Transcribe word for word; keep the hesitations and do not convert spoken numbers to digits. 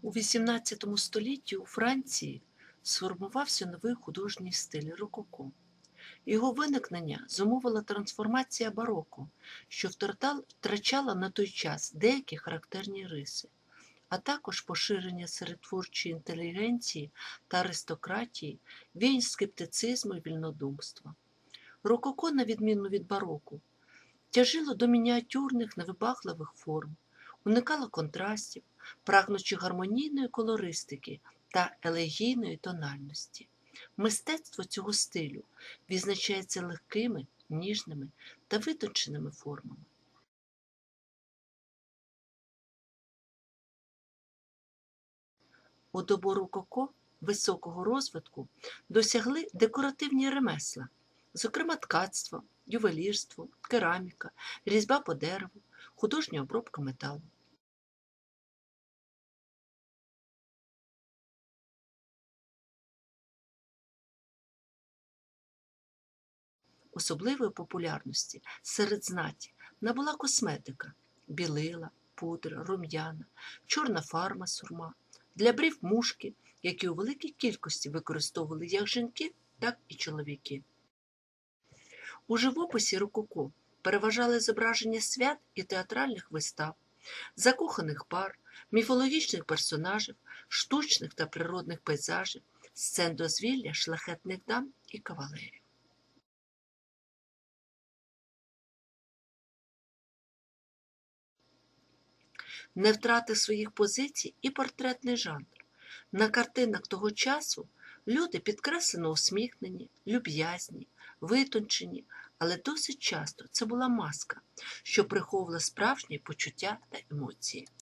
У вісімнадцятому столітті у Франції сформувався новий художній стиль рококо. Його виникнення зумовила трансформація бароко, що втрачала на той час деякі характерні риси, а також поширення серед творчої інтелігенції та аристократії віянь скептицизму і вільнодумства. Рококо, на відміну від бароко, тяжило до мініатюрних невибагливих форм, уникало контрастів, прагнучи гармонійної колористики та елегійної тональності. Мистецтво цього стилю відзначається легкими, ніжними та витонченими формами. У добу рококо високого розвитку досягли декоративні ремесла, зокрема ткацтво, ювелірство, кераміка, різьба по дереву, художня обробка металу. Особливої популярності серед знаті набула косметика – білила, пудра, рум'яна, чорна фарба, сурма, для брів мушки, які у великій кількості використовували як жінки, так і чоловіки. У живописі рококо переважали зображення свят і театральних вистав, закоханих пар, міфологічних персонажів, штучних та природних пейзажів, сцен дозвілля шляхетних дам і кавалерів. Не втратив своїх позицій і портретний жанр. На картинах того часу люди підкреслено усміхнені, люб'язні, витончені, але досить часто це була маска, що приховувала справжні почуття та емоції.